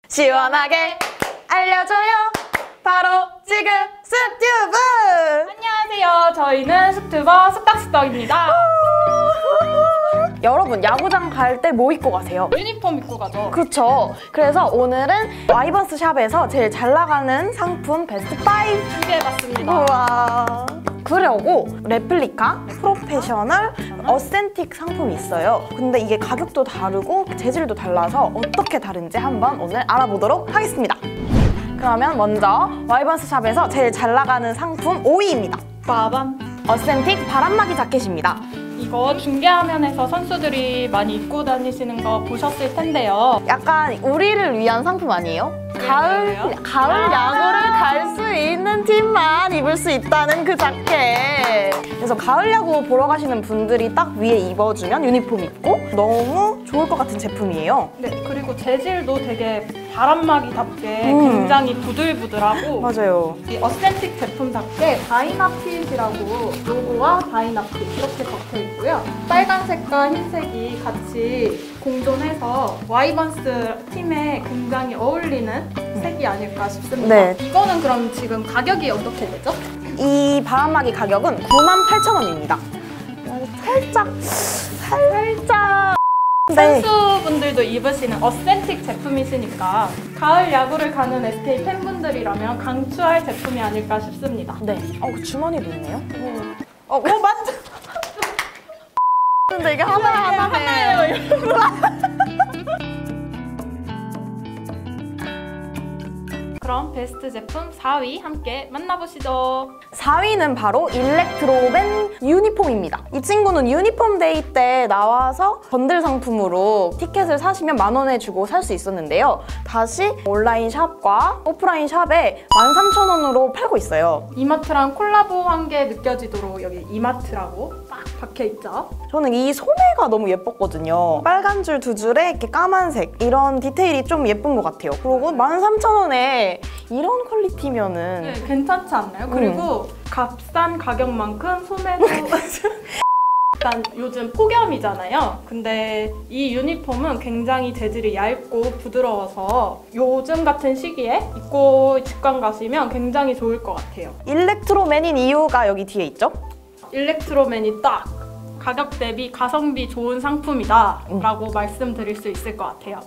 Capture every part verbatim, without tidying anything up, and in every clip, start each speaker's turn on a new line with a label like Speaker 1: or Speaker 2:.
Speaker 1: 시원하게 알려줘요. 바로 지금 쑥튜브.
Speaker 2: 안녕하세요. 저희는 쑥튜버 쑥닥쑥덕입니다.
Speaker 1: 여러분, 야구장 갈 때 뭐 입고 가세요?
Speaker 2: 유니폼 입고 가죠.
Speaker 1: 그렇죠. 그래서 오늘은 와이번스 샵에서 제일 잘 나가는 상품 베스트 오
Speaker 2: 준비해봤습니다.
Speaker 1: 우와. 그러고 레플리카, 프로페셔널, 어센틱 상품이 있어요. 근데 이게 가격도 다르고 재질도 달라서 어떻게 다른지 한번 오늘 알아보도록 하겠습니다. 그러면 먼저 와이번스 샵에서 제일 잘 나가는 상품 오 위입니다.
Speaker 2: 빠밤.
Speaker 1: 어센틱 바람막이 자켓입니다.
Speaker 2: 이거 중계화면에서 선수들이 많이 입고 다니시는 거 보셨을 텐데요.
Speaker 1: 약간 우리를 위한 상품 아니에요? 가을,
Speaker 2: 왜요?
Speaker 1: 가을
Speaker 2: 아
Speaker 1: 야구를 갈 수 있는 팀만 입을 수 있다는 그 자켓. 그래서 가을 야구 보러 가시는 분들이 딱 위에 입어주면 유니폼 입고 너무 좋을 것 같은 제품이에요.
Speaker 2: 네, 그리고 재질도 되게 바람막이답게
Speaker 1: 음.
Speaker 2: 굉장히 부들부들하고
Speaker 1: 맞아요.
Speaker 2: 이 어센틱 제품답게 다이나핏이라고 로고와 다이나핏 이렇게 적혀 있고요. 빨간색과 흰색이 같이 공존해서 와이번스 팀에 굉장히 어울리는 색이 아닐까 싶습니다.
Speaker 1: 네.
Speaker 2: 이거는 그럼 지금 가격이 어떻게 되죠?
Speaker 1: 이 바람막이 가격은 구만 팔천 원입니다. 살짝, 살짝. 네.
Speaker 2: 선수분들도 입으시는 어센틱 제품이시니까 가을 야구를 가는 에스케이 팬분들이라면 강추할 제품이 아닐까 싶습니다.
Speaker 1: 네. 어, 주머니도 있네요. 어, 어, 만져. 근데 이게 하나야, 하나예요.
Speaker 2: 그럼 베스트 제품 사 위 함께 만나보시죠.
Speaker 1: 사 위는 바로 일렉트로맨 유니폼입니다. 이 친구는 유니폼 데이 때 나와서 번들 상품으로 티켓을 사시면 만 원에 주고 살 수 있었는데요. 다시 온라인 샵과 오프라인 샵에 만 삼천 원으로 팔고 있어요.
Speaker 2: 이마트랑 콜라보한 게 느껴지도록 여기 이마트라고 딱 박혀있죠.
Speaker 1: 저는 이 소매가 너무 예뻤거든요. 빨간 줄 두 줄에 이렇게 까만색 이런 디테일이 좀 예쁜 것 같아요. 그리고 만 삼천 원에 이런 퀄리티면은
Speaker 2: 네, 괜찮지 않나요? 그리고 음. 값싼 가격만큼 소매도 일단 요즘 폭염이잖아요. 근데 이 유니폼은 굉장히 재질이 얇고 부드러워서 요즘 같은 시기에 입고 직관 가시면 굉장히 좋을 것 같아요.
Speaker 1: 일렉트로맨인 이유가 여기 뒤에 있죠?
Speaker 2: 일렉트로맨이 딱 가격 대비 가성비 좋은 상품이다
Speaker 1: 음.
Speaker 2: 라고 말씀드릴 수 있을 것 같아요.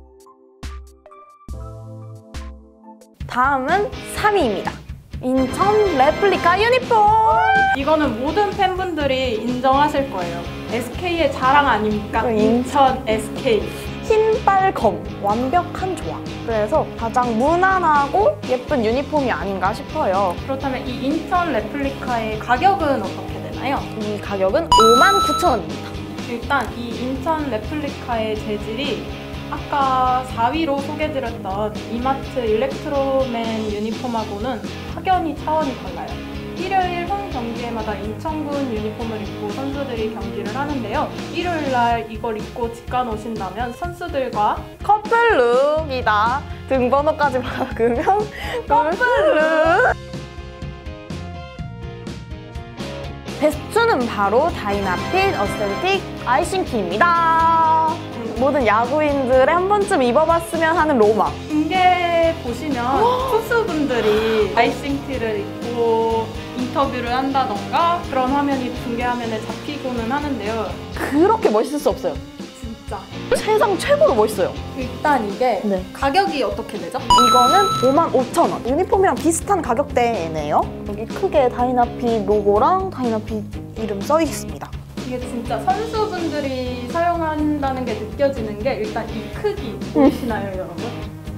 Speaker 1: 다음은 삼 위입니다. 인천 레플리카 유니폼!
Speaker 2: 이거는 모든 팬분들이 인정하실 거예요. 에스케이의 자랑 아닙니까?
Speaker 1: 그
Speaker 2: 인천 에스케이.
Speaker 1: 흰빨검, 완벽한 조합. 그래서 가장 무난하고 예쁜 유니폼이 아닌가 싶어요.
Speaker 2: 그렇다면 이 인천 레플리카의 가격은 어떻게 되나요?
Speaker 1: 이 가격은 오만 구천 원입니다.
Speaker 2: 일단 이 인천 레플리카의 재질이 아까 사 위로 소개드렸던 이마트 일렉트로맨 유니폼하고는 확연히 차원이 달라요. 일요일 홈 경기에마다 인천군 유니폼을 입고 선수들이 경기를 하는데요. 일요일 날 이걸 입고 직관 오신다면 선수들과
Speaker 1: 커플룩이다. 등번호까지 박으면 커플룩! 베스트는 바로 다이나핏 어센틱 아이싱티입니다. 모든 야구인들의 한 번쯤 입어봤으면 하는 로망.
Speaker 2: 중계 보시면 투수분들이 아이싱티를 입고 인터뷰를 한다던가 그런 화면이 중계 화면에 잡히고는 하는데요.
Speaker 1: 그렇게 멋있을 수 없어요.
Speaker 2: 진짜
Speaker 1: 세상 최고로 멋있어요.
Speaker 2: 일단 이게
Speaker 1: 네.
Speaker 2: 가격이 어떻게 되죠?
Speaker 1: 이거는 오만 오천 원. 유니폼이랑 비슷한 가격대네요. 여기 크게 다이나핏 로고랑 다이나핏 이름 써 있습니다.
Speaker 2: 이게 진짜 선수분들이 사용한다는 게 느껴지는 게 일단 이 크기 보이시나요, 여러분?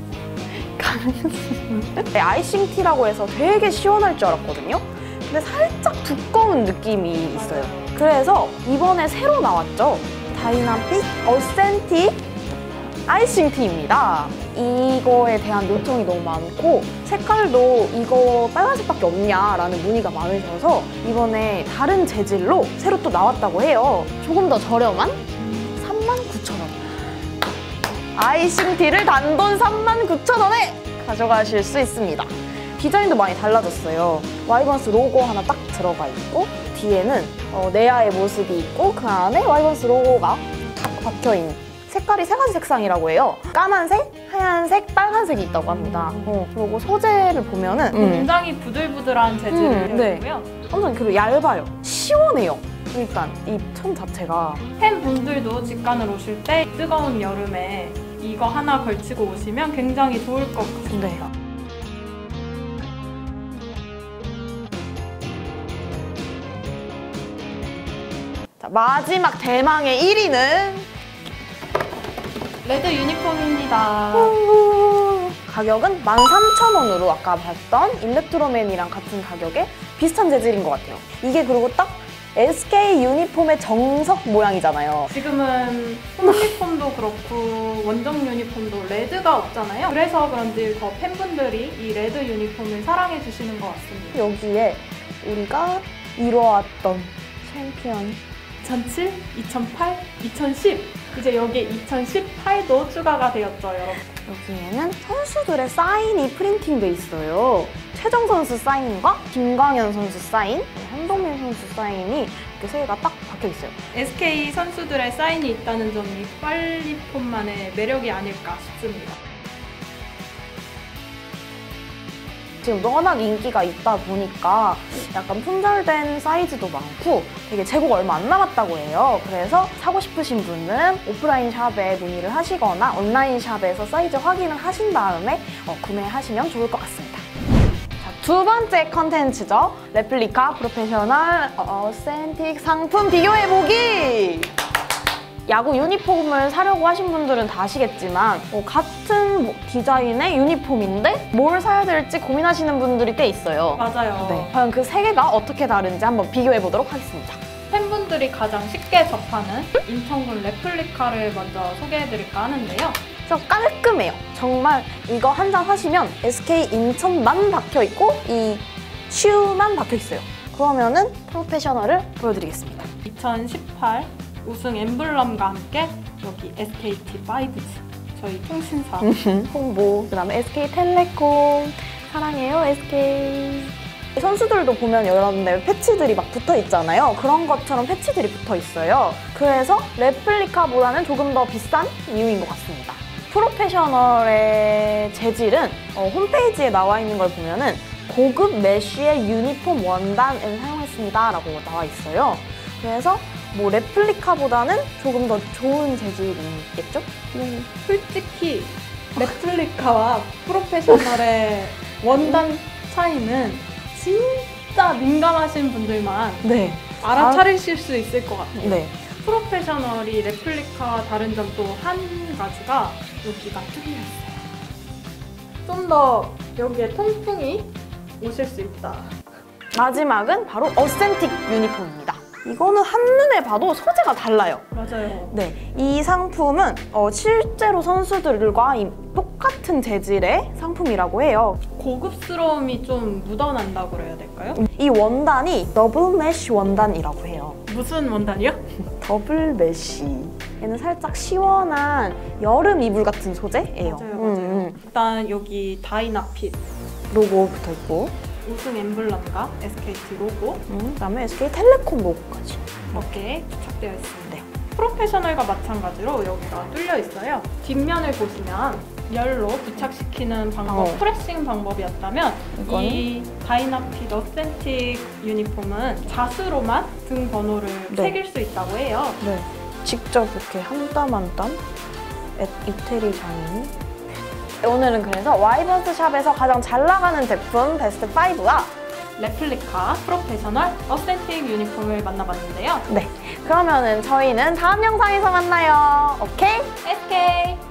Speaker 1: 네, 아이싱티라고 해서 되게 시원할 줄 알았거든요. 근데 살짝 두꺼운 느낌이 있어요. 그래서 이번에 새로 나왔죠. 다이나핏 어센틱 아이싱티입니다. 이거에 대한 요청이 너무 많고 색깔도 이거 빨간색밖에 없냐라는 문의가 많으셔서 이번에 다른 재질로 새로 또 나왔다고 해요. 조금 더 저렴한 삼만 구천 원. 아이싱티를 단돈 삼만 구천 원에 가져가실 수 있습니다. 디자인도 많이 달라졌어요. 와이번스 로고 하나 딱 들어가 있고 뒤에는 어, 내야의 모습이 있고 그 안에 와이번스 로고가 딱 박혀있는 색깔이 세 가지 색상이라고 해요. 까만색, 하얀색, 빨간색이 있다고 합니다. 어, 그리고 소재를 보면은 음.
Speaker 2: 굉장히 부들부들한 재질을
Speaker 1: 음, 네.
Speaker 2: 되어 있고요.
Speaker 1: 엄청 그리고 얇아요. 시원해요. 일단 이 천 자체가.
Speaker 2: 팬분들도 직관을 오실 때 뜨거운 여름에 이거 하나 걸치고 오시면 굉장히 좋을 것 같습니다.
Speaker 1: 네. 자, 마지막 대망의 일 위는
Speaker 2: 레드 유니폼입니다.
Speaker 1: 가격은 만 삼천 원으로 아까 봤던 일렉트로맨이랑 같은 가격에 비슷한 재질인 것 같아요. 이게 그리고 딱 에스케이 유니폼의 정석 모양이잖아요.
Speaker 2: 지금은 홈 유니폼도 그렇고 원정 유니폼도 레드가 없잖아요. 그래서 그런지 더 팬분들이 이 레드 유니폼을 사랑해 주시는 것 같습니다.
Speaker 1: 여기에 우리가 이뤄왔던 챔피언
Speaker 2: 이천칠, 이천팔, 이천십 이제 여기에 이천십팔도 추가가 되었죠, 여러분.
Speaker 1: 여기에는 선수들의 사인이 프린팅돼 있어요. 최정 선수 사인과 김광현 선수 사인, 한동민 선수 사인이 이렇게 세 개가 딱 박혀 있어요.
Speaker 2: 에스케이 선수들의 사인이 있다는 점이 빨리폼만의 매력이 아닐까 싶습니다.
Speaker 1: 지금 워낙 인기가 있다 보니까 약간 품절된 사이즈도 많고 되게 재고가 얼마 안 남았다고 해요. 그래서 사고 싶으신 분은 오프라인 샵에 문의를 하시거나 온라인 샵에서 사이즈 확인을 하신 다음에 어, 구매하시면 좋을 것 같습니다. 자, 두 번째 컨텐츠죠. 레플리카 프로페셔널 어센틱 상품 비교해보기! 야구 유니폼을 사려고 하신 분들은 다 아시겠지만 어, 같은 뭐 디자인의 유니폼인데 뭘 사야 될지 고민하시는 분들이 꽤 있어요.
Speaker 2: 맞아요.
Speaker 1: 네, 과연 그 세 개가 어떻게 다른지 한번 비교해 보도록 하겠습니다.
Speaker 2: 팬분들이 가장 쉽게 접하는 인천군 레플리카를 먼저 소개해드릴까 하는데요.
Speaker 1: 그래서 깔끔해요. 정말 이거 한 장 사시면 에스케이 인천만 박혀있고 이 슈만 박혀있어요. 그러면은 프로페셔널을 보여드리겠습니다.
Speaker 2: 이천십팔 우승 엠블럼과 함께 여기 에스케이티 파이브 지 저희 통신사
Speaker 1: 홍보, 그 다음에 에스케이텔레콤 사랑해요 에스케이. 선수들도 보면 여러 군데 패치들이 막 붙어 있잖아요. 그런 것처럼 패치들이 붙어 있어요. 그래서 레플리카보다는 조금 더 비싼 이유인 것 같습니다. 프로페셔널의 재질은 어, 홈페이지에 나와 있는 걸 보면은 고급 메쉬의 유니폼 원단을 사용했습니다 라고 나와 있어요. 그래서 뭐 레플리카보다는 조금 더 좋은 재질이겠죠?
Speaker 2: 음, 솔직히 레플리카와 프로페셔널의 원단 차이는 진짜 민감하신 분들만
Speaker 1: 네.
Speaker 2: 알아차리실 수 있을 것 같아요.
Speaker 1: 네.
Speaker 2: 프로페셔널이 레플리카와 다른 점 또 한 가지가 여기가 뚫려있어요. 좀 더 여기에 통풍이 오실 수 있다.
Speaker 1: 마지막은 바로 어센틱 유니폼입니다. 이거는 한눈에 봐도 소재가 달라요.
Speaker 2: 맞아요.
Speaker 1: 네, 이 상품은 어, 실제로 선수들과 이 똑같은 재질의 상품이라고 해요.
Speaker 2: 고급스러움이 좀 묻어난다고 그래야 될까요?
Speaker 1: 이 원단이 더블 메쉬 원단이라고 해요.
Speaker 2: 무슨 원단이요?
Speaker 1: 더블 메쉬. 얘는 살짝 시원한 여름 이불 같은 소재예요.
Speaker 2: 맞아요,
Speaker 1: 음,
Speaker 2: 맞아요.
Speaker 1: 음.
Speaker 2: 일단 여기 다이나핏
Speaker 1: 로고 붙어 있고,
Speaker 2: 우승 엠블럼과 에스케이티 로고
Speaker 1: 음, 그다음에 에스케이텔레콤 로고까지.
Speaker 2: 이렇게 부착되어 있습니다.
Speaker 1: 네.
Speaker 2: 프로페셔널과 마찬가지로 여기가 뚫려 있어요. 뒷면을 보시면 열로 부착시키는 방법,
Speaker 1: 어.
Speaker 2: 프레싱 방법이었다면
Speaker 1: 이건?
Speaker 2: 이 다이나핏 어센틱 유니폼은 자수로만 등 번호를
Speaker 1: 네.
Speaker 2: 새길 수 있다고 해요.
Speaker 1: 네. 직접 이렇게 한 땀 한 땀 이태리 장인이. 오늘은 그래서 와이번스 샵에서 가장 잘 나가는 제품 베스트 오와
Speaker 2: 레플리카 프로페셔널 어센틱 유니폼을 만나봤는데요.
Speaker 1: 네, 그러면은 저희는 다음 영상에서 만나요. 오케이?
Speaker 2: 에스케이!